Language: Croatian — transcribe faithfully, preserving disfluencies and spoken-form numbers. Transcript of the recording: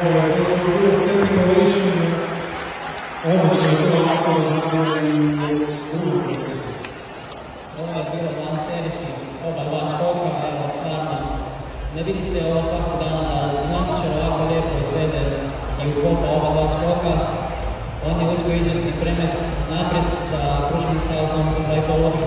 skokove, to su bilo standing ovation, odlično je to ovako i drugu presjedu. Ovo je bilo van serijski, oba dva skoka, evo stvarno, ne vidi se ovo svakog dana da gimnastičar ovako lijepo izvede i ukopa oba dva skoka. On je uspio izvesti premet naprijed sa kružnim saltom za taj polovi.